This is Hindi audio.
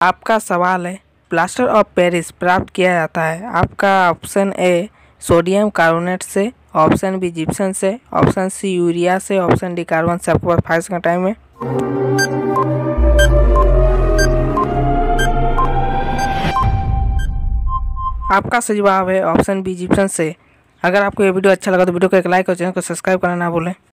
आपका सवाल है प्लास्टर ऑफ पेरिस प्राप्त किया जाता है। आपका ऑप्शन ए सोडियम कार्बोनेट से, ऑप्शन बी जिप्सम से, ऑप्शन सी यूरिया से, ऑप्शन डी कार्बन से। आपके पास 5 सेकंड टाइम है। आपका सही जवाब है ऑप्शन बी जिप्सम से। अगर आपको ये वीडियो अच्छा लगा तो वीडियो को एक लाइक और चैनल को सब्सक्राइब करना ना भूलें।